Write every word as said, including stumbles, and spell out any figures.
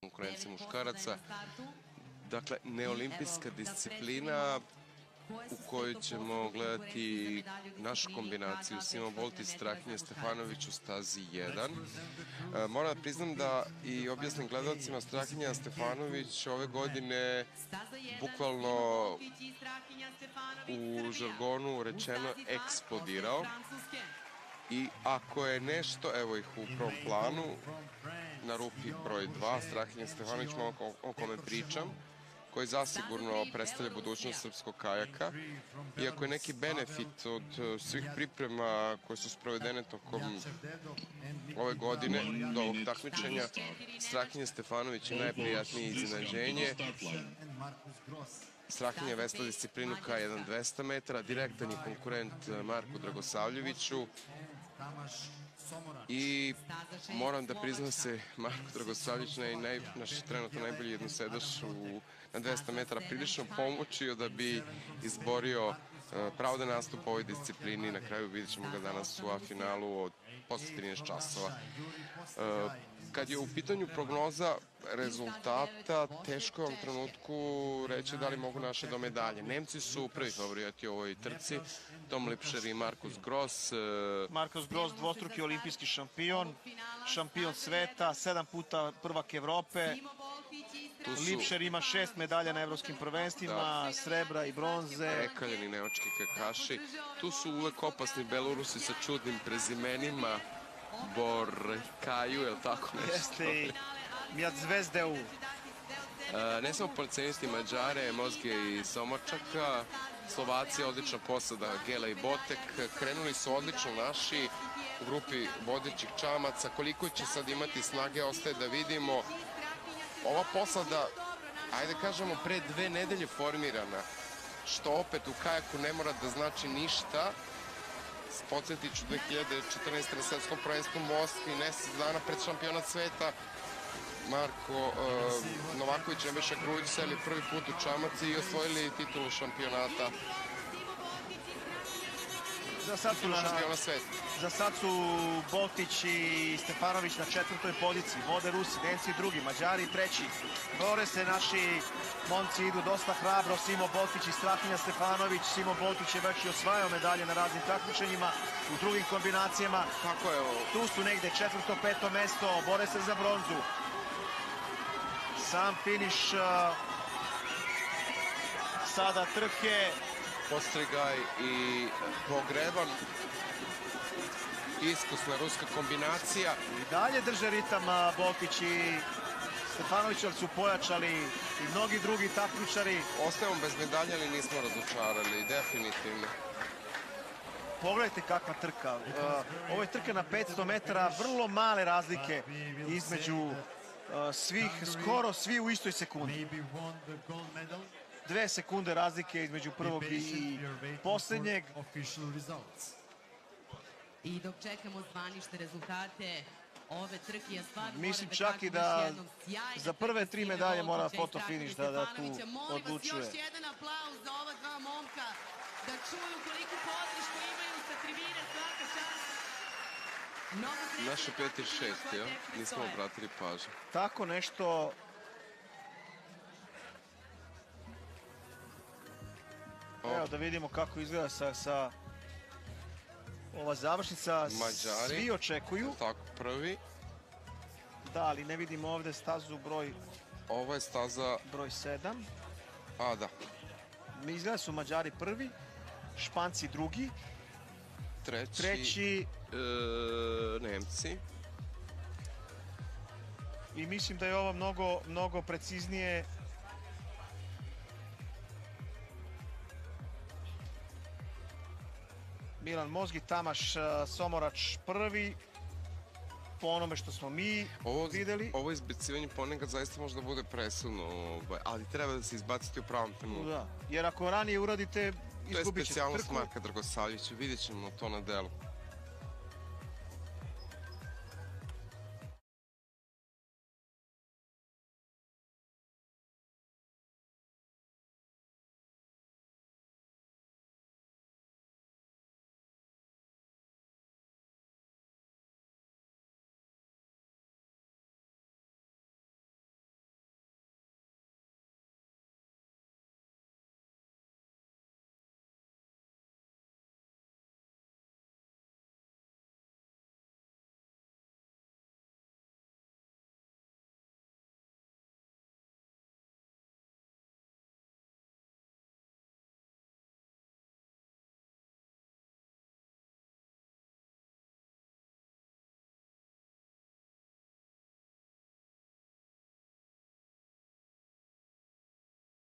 konkurencije muškaraca. Dakle, neolimpijska disciplina u kojoj ćemo gledati našu kombinaciju Simo Bolt i Strahinja Stefanović u stazi jedan. Moram da priznam da i objasnim gledalcima, Strahinja Stefanović ove godine bukvalno u žargonu rečeno eksplodirao. I ako je nešto, evo ih u prvom planu, na rupi broj dva, Strahinja Stefanović, o kome pričam, koji zasigurno predstavlja budućnost srpskog kajaka. I ako je neki benefit od svih priprema koje su sprovedene tokom ove godine do ovog takmičenja, Strahinja Stefanović je najprijatnije iznenađenje. Strahinja vesla disciplinu K jedan dvesta metara, direktan je konkurent Marku Dragosavljeviću i moram da priznam se, Marko Dragosavljević, naš trenutno najbolji jednosedaš na dvesta metara, prilično pomoćio da bi izborio pravda nastup u ovoj disciplini. Na kraju vidjet ćemo ga danas u A-finalu od posle trinaest časova. Kad je u pitanju prognoza rezultata, teško je u ovom trenutku reći da li mogu naše do medalje. Nemci su prvi favorijati u ovoj trci, Tom Lipšer i Markus Gross. Markus Gross, dvostruki olimpijski šampion, šampion sveta, sedam puta prvak Evrope. Lipšer ima šest medalja na evropskim prvenstvima, srebra i bronze. Prekaljeni nemački kakaši. Tu su uvek opasni Belorusi sa čudnim prezimenima. Borkaju, je li tako nešto? Jeste i Mijat Zvezdeu. Ne samo policenisti Mađare, Mozge i Somočaka. Slovaci, odlična posada Gela i Botek. Krenuli su odlično naši u grupi vodećih čamaca. Koliko će sad imati snage, ostaje da vidimo. Ova posada, ajde kažemo, pre dve nedelje formirana, što opet u kajaku ne mora da znači ništa. Podsjetit ću dve hiljade četrnaeste. na svetskom prvenstvu u Moskvi, mesec dana pred šampionat sveta, Marko Novaković i Nebojša Grujić seli prvi put u čamaci i osvojili titulu šampionata. Za sad su Boltić i Stefanović na četvrtoj poziciji, vode Rusi, Nemci drugi, Mađari treći. Bore se, naši momci idu dosta hrabro, Simo Boltić i Strahinja Stefanović. Simo Boltić je već i osvajao medalje na raznim takmičenjima u drugim kombinacijama. Tu su negde četvrto, peto mesto, bore se za bronzu. Sam finiš sada trke. Postrigaj i Pogreban. Iskusna ruska kombinacija. I dalje drže ritam Boltić i Stefanović, ali su pojačali i mnogi drugi takmičari. Ostajemo bez medalja, ali nismo razočarali, definitivno. Pogledajte kakva trka. Ovo je trka na petsto metara, vrlo male razlike između svih, skoro svi u istoj sekundi. Dve sekunde razlike između prvog i poslednjeg. I dok čekamo zvanične rezultate ove trke, ja stvarno mislim čak i da za prve tri medalje mora fotofiniš da tu odlučuje. Još jedan aplauz za ova dva momka, da čuju koliko podršku imaju sa tribine, svaka čast. Naše pet i šest, jel? Nismo obratili pažnju. Tako nešto. Evo da vidimo kako izgleda sa ova završnica. Svi očekuju. Tako, prvi. Da, ali ne vidimo ovde stazu broj... Ovo je staza... Broj sedam. A, da. Izgleda su Mađari prvi, Španci drugi. Treći... Treći... Nemci. I mislim da je ovo mnogo, mnogo preciznije. Milan Mozgi, Tamaš Somorač prvi, po onome što smo mi videli. Ovo izbacivanje ponekad zaista može da bude presilno, ali treba da se izbaciti u pravom trenutku. Jer ako ranije uradite, izgubit ćete trku. To je specijalnost Marka Dragosavljevića, vidjet ćemo to na delu.